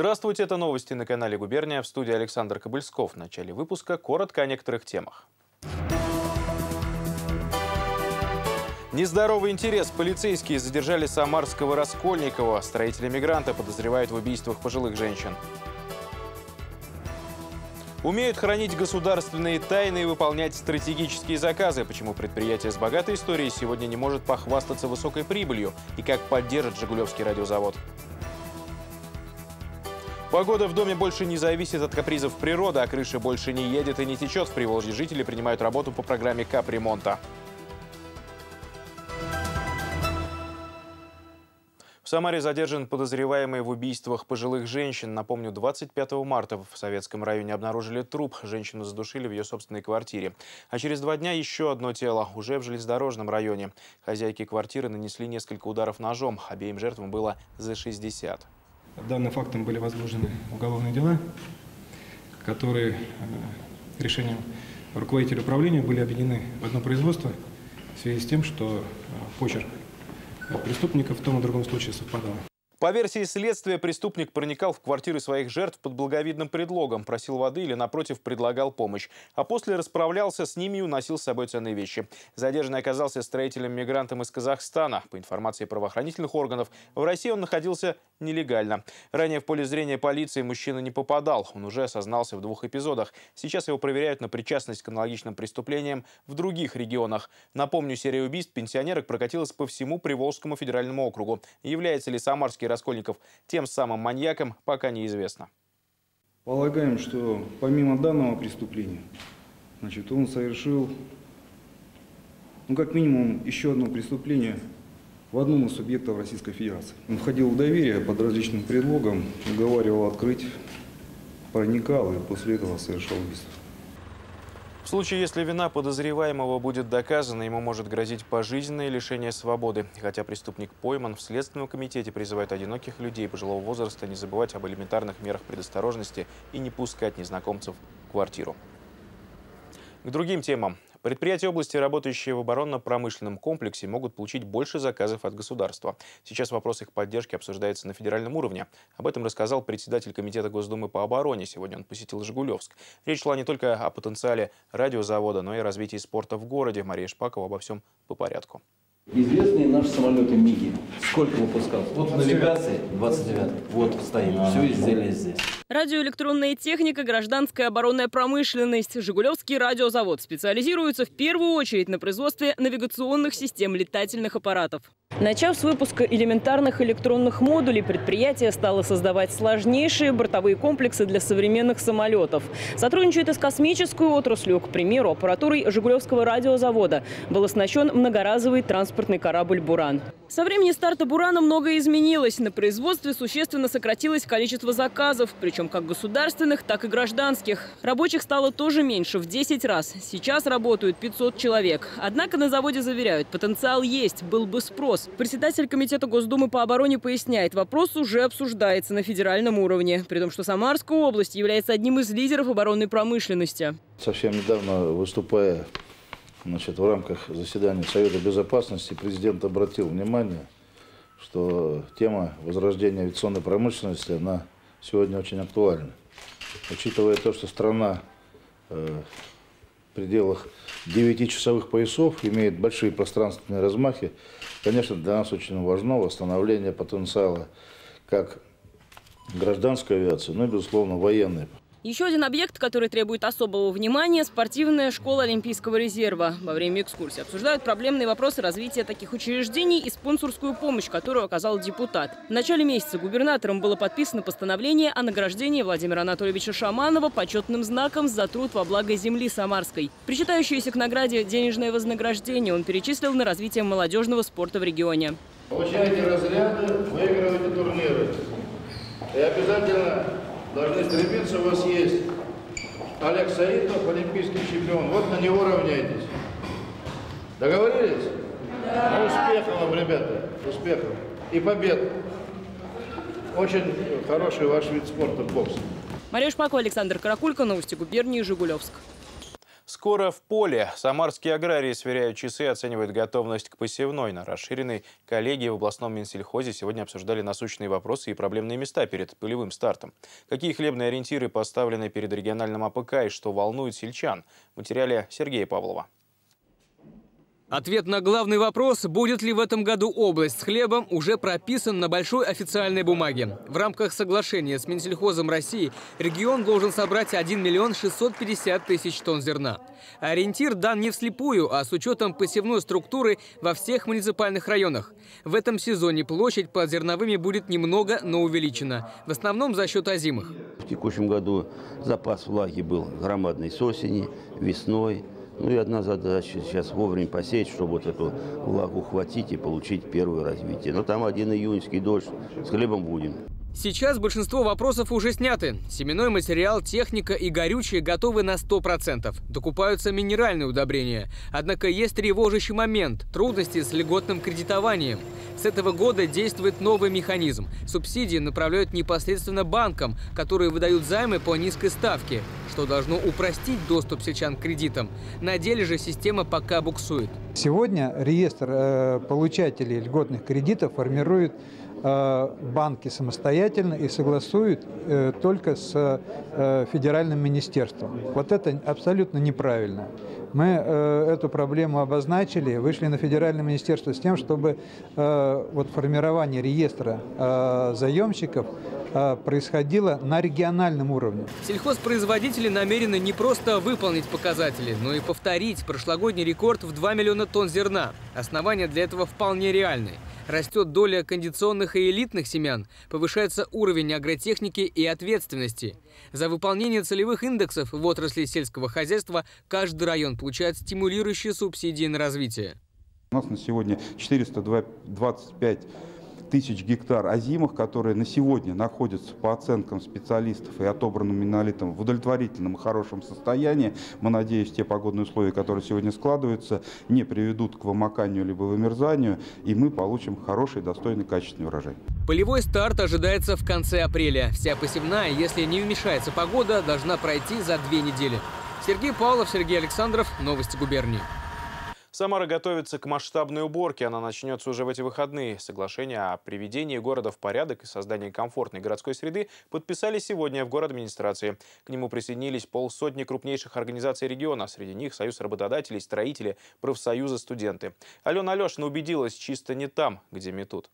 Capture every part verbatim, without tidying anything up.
Здравствуйте, это новости на канале «Губерния», в студии Александр Кобыльсков. В начале выпуска коротко о некоторых темах. Нездоровый интерес. Полицейские задержали самарского Раскольникова. Строителя мигранта подозревают в убийствах пожилых женщин. Умеют хранить государственные тайны и выполнять стратегические заказы. Почему предприятие с богатой историей сегодня не может похвастаться высокой прибылью? И как поддержит Жигулевский радиозавод? Погода в доме больше не зависит от капризов природы, а крыша больше не едет и не течет. В Приволжье жители принимают работу по программе капремонта. В Самаре задержан подозреваемый в убийствах пожилых женщин. Напомню, двадцать пятого марта в Советском районе обнаружили труп. Женщину задушили в ее собственной квартире. А через два дня еще одно тело, уже в железнодорожном районе. Хозяйки квартиры нанесли несколько ударов ножом. Обеим жертвам было за шестьдесят. Данным фактом были возбуждены уголовные дела, которые решением руководителя управления были объединены в одно производство в связи с тем, что почерк преступников в том и другом случае совпадал. По версии следствия, преступник проникал в квартиры своих жертв под благовидным предлогом, просил воды или, напротив, предлагал помощь. А после расправлялся с ними и уносил с собой ценные вещи. Задержанный оказался строителем-мигрантом из Казахстана. По информации правоохранительных органов, в России он находился нелегально. Ранее в поле зрения полиции мужчина не попадал. Он уже осознался в двух эпизодах. Сейчас его проверяют на причастность к аналогичным преступлениям в других регионах. Напомню, серия убийств пенсионерок прокатилась по всему Приволжскому федеральному округу. Является ли самарский Раскольников тем самым маньяком, пока неизвестно. Полагаем, что помимо данного преступления, значит, он совершил, ну, как минимум, еще одно преступление в одном из субъектов Российской Федерации. Он входил в доверие под различным предлогом, уговаривал открыть, проникал и после этого совершал убийство. В случае, если вина подозреваемого будет доказана, ему может грозить пожизненное лишение свободы. Хотя преступник пойман, в Следственном комитете призывают одиноких людей пожилого возраста не забывать об элементарных мерах предосторожности и не пускать незнакомцев в квартиру. К другим темам. Предприятия области, работающие в оборонно-промышленном комплексе, могут получить больше заказов от государства. Сейчас вопрос их поддержки обсуждается на федеральном уровне. Об этом рассказал председатель комитета Госдумы по обороне. Сегодня он посетил Жигулевск. Речь шла не только о потенциале радиозавода, но и о развитии спорта в городе. Мария Шпакова обо всем по порядку. Известные наши самолеты МиГи. Сколько выпускался? Вот навигации двадцать девятый. Вот стоит. Все изделие здесь. Радиоэлектронная техника, гражданская оборонная промышленность. Жигулевский радиозавод специализируется в первую очередь на производстве навигационных систем летательных аппаратов. Начав с выпуска элементарных электронных модулей, предприятие стало создавать сложнейшие бортовые комплексы для современных самолетов. Сотрудничает и с космической отраслью. К примеру, аппаратурой Жигулевского радиозавода был оснащен многоразовый транспортный корабль «Буран». Со времени старта «Бурана» многое изменилось. На производстве существенно сократилось количество заказов, причем как государственных, так и гражданских. Рабочих стало тоже меньше, в десять раз. Сейчас работают пятьсот человек. Однако на заводе заверяют, потенциал есть, был бы спрос. Председатель комитета Госдумы по обороне поясняет, вопрос уже обсуждается на федеральном уровне, при том, что Самарская область является одним из лидеров оборонной промышленности. Совсем недавно, выступая, значит, в рамках заседания Совета Безопасности, президент обратил внимание, что тема возрождения авиационной промышленности, она сегодня очень актуальна. Учитывая то, что страна э, в пределах девятичасовых поясов имеет большие пространственные размахи, конечно, для нас очень важно восстановление потенциала как гражданской авиации, но и, безусловно, военной. Еще один объект, который требует особого внимания – спортивная школа Олимпийского резерва. Во время экскурсии обсуждают проблемные вопросы развития таких учреждений и спонсорскую помощь, которую оказал депутат. В начале месяца губернатором было подписано постановление о награждении Владимира Анатольевича Шаманова почетным знаком за труд во благо земли Самарской. Причитающееся к награде денежное вознаграждение он перечислил на развитие молодежного спорта в регионе. Получайте разряды, выигрывайте турниры. И обязательно должны стремиться, у вас есть Олег Саитов, олимпийский чемпион. Вот на него равняйтесь. Договорились? Да. Успехов вам, ребята. Успехов. И побед. Очень хороший ваш вид спорта, бокс. Мария Шпакова, Александр Каракулько, новости губернии, Жигулевск. Скоро в поле. Самарские аграрии сверяют часы и оценивают готовность к посевной. На расширенной коллегии в областном Минсельхозе сегодня обсуждали насущные вопросы и проблемные места перед полевым стартом. Какие хлебные ориентиры поставлены перед региональным А П К и что волнует сельчан? В материале Сергея Павлова. Ответ на главный вопрос, будет ли в этом году область с хлебом, уже прописан на большой официальной бумаге. В рамках соглашения с Минсельхозом России регион должен собрать один миллион шестьсот пятьдесят тысяч тонн зерна. Ориентир дан не вслепую, а с учетом посевной структуры во всех муниципальных районах. В этом сезоне площадь под зерновыми будет немного, но увеличена. В основном за счет озимых. В текущем году запас влаги был громадный с осени, весной. Ну и одна задача сейчас вовремя посеять, чтобы вот эту влагу хватить и получить первое развитие. Но там один июньский дождь, с хлебом будем. Сейчас большинство вопросов уже сняты. Семенной материал, техника и горючее готовы на сто процентов. Докупаются минеральные удобрения. Однако есть тревожащий момент – трудности с льготным кредитованием. С этого года действует новый механизм. Субсидии направляют непосредственно банкам, которые выдают займы по низкой ставке, что должно упростить доступ сельчан к кредитам. На деле же система пока буксует. Сегодня реестр э, получателей льготных кредитов формирует э, банки самостоятельно и согласуют э, только с э, федеральным министерством. Вот это абсолютно неправильно. Мы э, эту проблему обозначили, вышли на федеральное министерство с тем, чтобы э, вот формирование реестра э, заемщиков э, происходило на региональном уровне. Сельхозпроизводители намерены не просто выполнить показатели, но и повторить прошлогодний рекорд в два миллиона тонн зерна. Основания для этого вполне реальны. Растет доля кондиционных и элитных семян, повышается уровень агротехники и ответственности. За выполнение целевых индексов в отрасли сельского хозяйства каждый район получает стимулирующие субсидии на развитие. У нас на сегодня четыреста двадцать пять тысяч гектар озимых, которые на сегодня находятся по оценкам специалистов и отобранным Минолитом в удовлетворительном и хорошем состоянии. Мы надеемся, те погодные условия, которые сегодня складываются, не приведут к вымоканию либо вымерзанию, и мы получим хороший, достойный, качественный урожай. Полевой старт ожидается в конце апреля. Вся посевная, если не вмешается погода, должна пройти за две недели. Сергей Павлов, Сергей Александров. Новости губернии. Самара готовится к масштабной уборке. Она начнется уже в эти выходные. Соглашение о приведении города в порядок и создании комфортной городской среды подписали сегодня в город-администрации. К нему присоединились полсотни крупнейших организаций региона. Среди них Союз работодателей, строители, профсоюзы, студенты. Алена Алешина убедилась, чисто не там, где метут.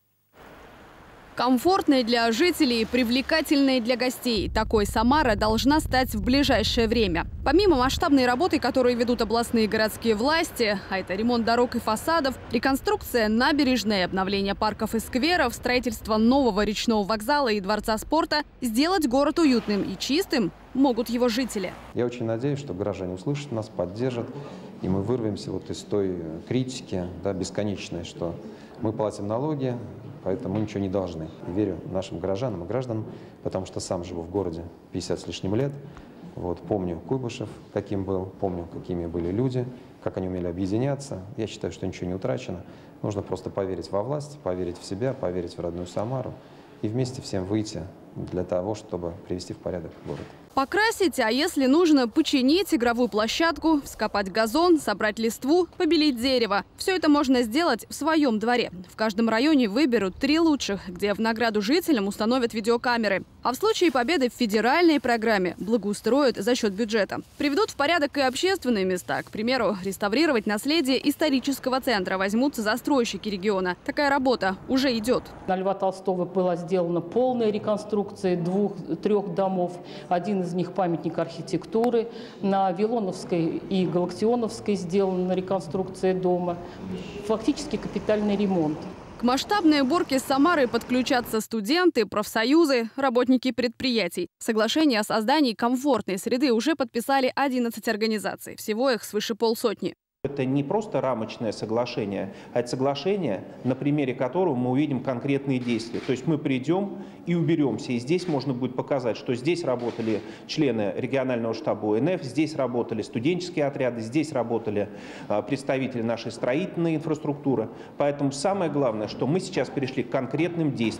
Комфортной для жителей и привлекательной для гостей. Такой Самара должна стать в ближайшее время. Помимо масштабной работы, которую ведут областные и городские власти, а это ремонт дорог и фасадов, реконструкция набережной, обновление парков и скверов, строительство нового речного вокзала и дворца спорта, сделать город уютным и чистым могут его жители. Я очень надеюсь, что граждане услышат нас, поддержат, и мы вырвемся вот из той критики, да, бесконечной, что мы платим налоги, поэтому мы ничего не должны. И верю нашим горожанам и гражданам, потому что сам живу в городе пятьдесят с лишним лет. Вот, помню Куйбышев, каким был, помню, какими были люди, как они умели объединяться. Я считаю, что ничего не утрачено. Нужно просто поверить во власть, поверить в себя, поверить в родную Самару и вместе всем выйти для того, чтобы привести в порядок город. Покрасить, а если нужно, починить игровую площадку, вскопать газон, собрать листву, побелить дерево. Все это можно сделать в своем дворе. В каждом районе выберут три лучших, где в награду жителям установят видеокамеры. А в случае победы в федеральной программе благоустроят за счет бюджета. Приведут в порядок и общественные места. К примеру, реставрировать наследие исторического центра возьмутся застройщики региона. Такая работа уже идет. На Льва Толстого была сделана полная реконструкция двух-трех домов. Один из них памятник архитектуры. На Вилоновской и Галактионовской сделана реконструкция дома. Фактически капитальный ремонт. К масштабной уборке Самары подключатся студенты, профсоюзы, работники предприятий. Соглашение о создании комфортной среды уже подписали одиннадцать организаций. Всего их свыше полсотни. Это не просто рамочное соглашение, а это соглашение, на примере которого мы увидим конкретные действия. То есть мы придем и уберемся. И здесь можно будет показать, что здесь работали члены регионального штаба О Н Ф, здесь работали студенческие отряды, здесь работали представители нашей строительной инфраструктуры. Поэтому самое главное, что мы сейчас перешли к конкретным действиям.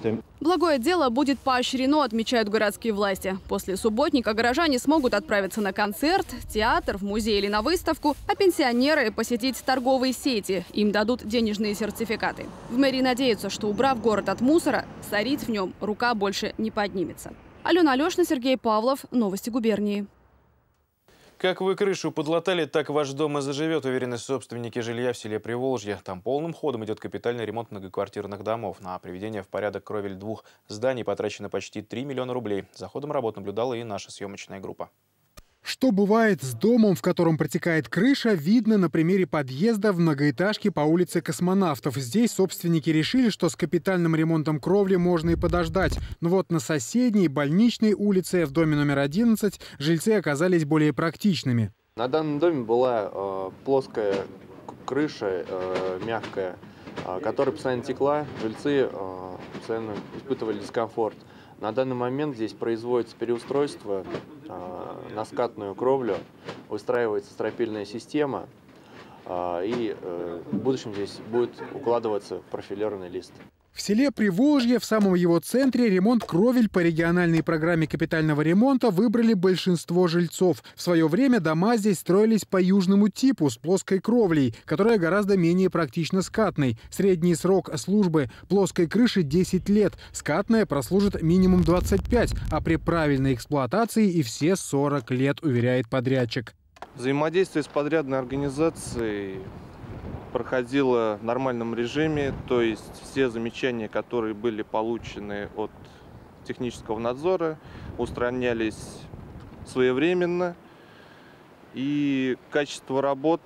Благое дело будет поощрено, отмечают городские власти. После субботника горожане смогут отправиться на концерт, театр, в музей или на выставку, а пенсионеры посетить торговые сети. Им дадут денежные сертификаты. В мэрии надеются, что, убрав город от мусора, сорить в нем рука больше не поднимется. Алена Алешина, Сергей Павлов. Новости губернии. Как вы крышу подлатали, так ваш дом и заживет, уверены собственники жилья в селе Приволжье. Там полным ходом идет капитальный ремонт многоквартирных домов. На приведение в порядок кровель двух зданий потрачено почти три миллиона рублей. За ходом работ наблюдала и наша съемочная группа. Что бывает с домом, в котором протекает крыша, видно на примере подъезда в многоэтажке по улице Космонавтов. Здесь собственники решили, что с капитальным ремонтом кровли можно и подождать. Но вот на соседней больничной улице в доме номер одиннадцать жильцы оказались более практичными. На данном доме была э, плоская крыша, э, мягкая, э, которая постоянно текла. Жильцы э, постоянно испытывали дискомфорт. На данный момент здесь производится переустройство э, на скатную кровлю, выстраивается стропильная система, э, и э, в будущем здесь будет укладываться профилированный лист. В селе Приволжье, в самом его центре, ремонт кровель по региональной программе капитального ремонта выбрали большинство жильцов. В свое время дома здесь строились по южному типу с плоской кровлей, которая гораздо менее практично скатной. Средний срок службы плоской крыши десять лет. Скатная прослужит минимум двадцать пять, а при правильной эксплуатации и все сорок лет, уверяет подрядчик. Взаимодействие с подрядной организацией проходило в нормальном режиме, то есть все замечания, которые были получены от технического надзора, устранялись своевременно, и качество работ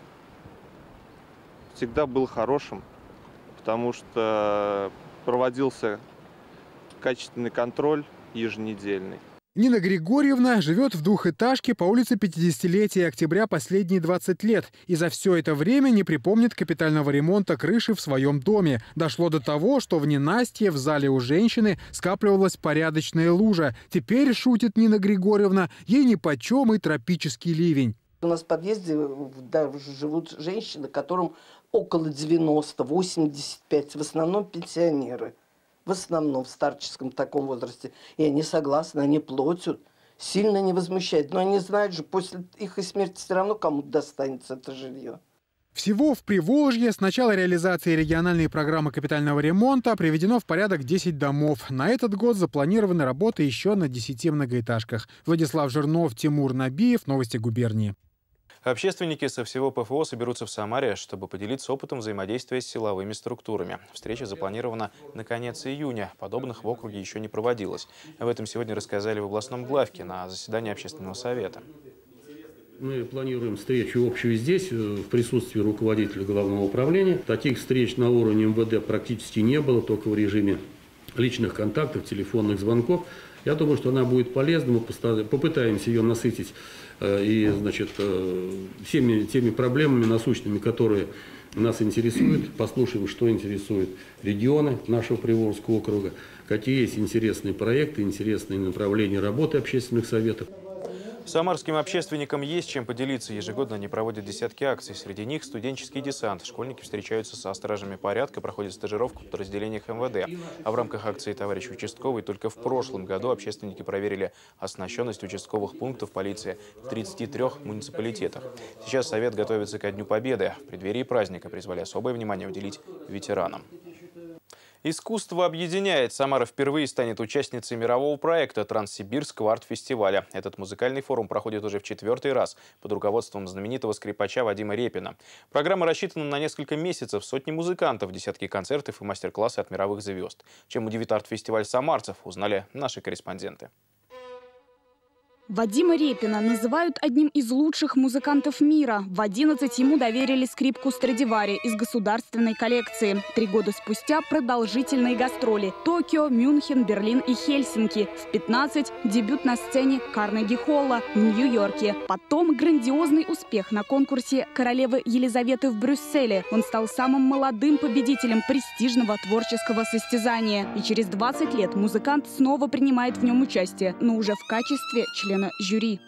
всегда было хорошим, потому что проводился качественный контроль еженедельный. Нина Григорьевна живет в двухэтажке по улице пятидесятилетия октября последние двадцать лет. И за все это время не припомнит капитального ремонта крыши в своем доме. Дошло до того, что в ненастье в зале у женщины скапливалась порядочная лужа. Теперь, шутит Нина Григорьевна, ей нипочем и тропический ливень. У нас в подъезде да, живут женщины, которым около девяноста, восемьдесят пять, в основном пенсионеры. В основном в старческом таком возрасте. И они согласны, они платят, сильно не возмущают. Но они знают же, после их и смерти все равно кому-то достанется это жилье. Всего в Приволжье с начала реализации региональной программы капитального ремонта приведено в порядок десять домов. На этот год запланированы работы еще на десяти многоэтажках. Владислав Жирнов, Тимур Набиев. Новости губернии. Общественники со всего ПФО соберутся в Самаре, чтобы поделиться опытом взаимодействия с силовыми структурами. Встреча запланирована на конец июня. Подобных в округе еще не проводилось. Об этом сегодня рассказали в областном главке на заседании общественного совета. Мы планируем встречу общую здесь, в присутствии руководителя главного управления. Таких встреч на уровне МВД практически не было, только в режиме личных контактов, телефонных звонков. Я думаю, что она будет полезна. Мы попытаемся ее насытить и, значит, всеми теми проблемами насущными, которые нас интересуют. Послушаем, что интересует регионы нашего Приволжского округа, какие есть интересные проекты, интересные направления работы общественных советов. Самарским общественникам есть чем поделиться. Ежегодно они проводят десятки акций. Среди них студенческий десант. Школьники встречаются со стражами порядка, проходят стажировку в подразделениях МВД. А в рамках акции «Товарищ участковый» только в прошлом году общественники проверили оснащенность участковых пунктов полиции в тридцати трёх муниципалитетах. Сейчас Совет готовится ко Дню Победы. В преддверии праздника призвали особое внимание уделить ветеранам. Искусство объединяет. Самара впервые станет участницей мирового проекта Транссибирского арт-фестиваля. Этот музыкальный форум проходит уже в четвертый раз под руководством знаменитого скрипача Вадима Репина. Программа рассчитана на несколько месяцев, сотни музыкантов, десятки концертов и мастер-классы от мировых звезд. Чем удивит арт-фестиваль самарцев, узнали наши корреспонденты. Вадима Репина называют одним из лучших музыкантов мира. В одиннадцать ему доверили скрипку Страдивари из государственной коллекции. Три года спустя продолжительные гастроли. Токио, Мюнхен, Берлин и Хельсинки. В пятнадцать дебют на сцене Карнеги-холла в Нью-Йорке. Потом грандиозный успех на конкурсе королевы Елизаветы в Брюсселе. Он стал самым молодым победителем престижного творческого состязания. И через двадцать лет музыкант снова принимает в нем участие, но уже в качестве члена жюри.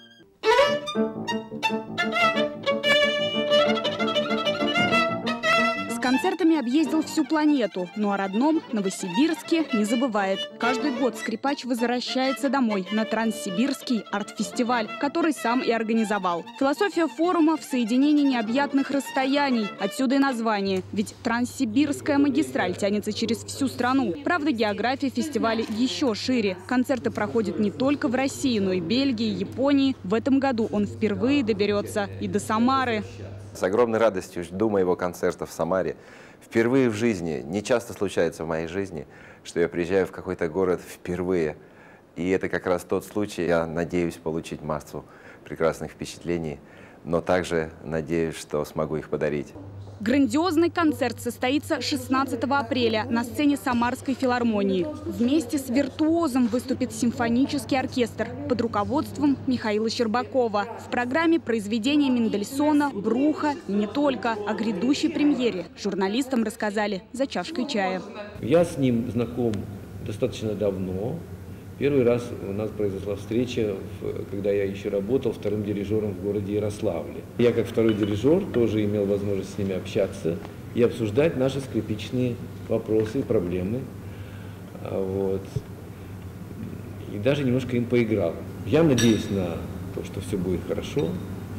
Концертами объездил всю планету, но о родном Новосибирске не забывает. Каждый год скрипач возвращается домой на Транссибирский арт-фестиваль, который сам и организовал. Философия форума в соединении необъятных расстояний. Отсюда и название. Ведь Транссибирская магистраль тянется через всю страну. Правда, география фестиваля еще шире. Концерты проходят не только в России, но и Бельгии, Японии. В этом году он впервые доберется и до Самары. С огромной радостью жду моего концерта в Самаре. Впервые в жизни, не часто случается в моей жизни, что я приезжаю в какой-то город впервые. И это как раз тот случай, я надеюсь получить массу прекрасных впечатлений, но также надеюсь, что смогу их подарить. Грандиозный концерт состоится шестнадцатого апреля на сцене Самарской филармонии. Вместе с виртуозом выступит симфонический оркестр под руководством Михаила Щербакова. В программе произведения Мендельсона, Бруха и не только. О грядущей премьере журналистам рассказали за чашкой чая. Я с ним знаком достаточно давно. Первый раз у нас произошла встреча, когда я еще работал вторым дирижером в городе Ярославле. Я как второй дирижер тоже имел возможность с ними общаться и обсуждать наши скрипичные вопросы и проблемы. Вот. И даже немножко им поиграл. Я надеюсь на то, что все будет хорошо.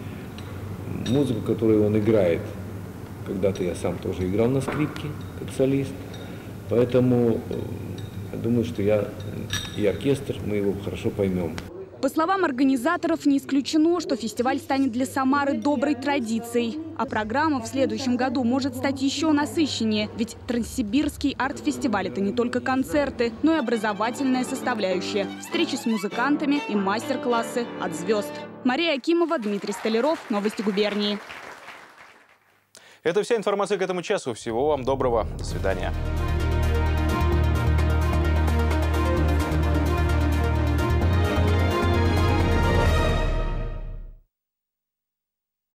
Музыку, которую он играет, когда-то я сам тоже играл на скрипке, как солист. Поэтому я думаю, что я и оркестр, мы его хорошо поймем. По словам организаторов, не исключено, что фестиваль станет для Самары доброй традицией. А программа в следующем году может стать еще насыщеннее. Ведь Транссибирский арт-фестиваль – это не только концерты, но и образовательная составляющая. Встречи с музыкантами и мастер-классы от звезд. Мария Акимова, Дмитрий Столяров. Новости губернии. Это вся информация к этому часу. Всего вам доброго. До свидания.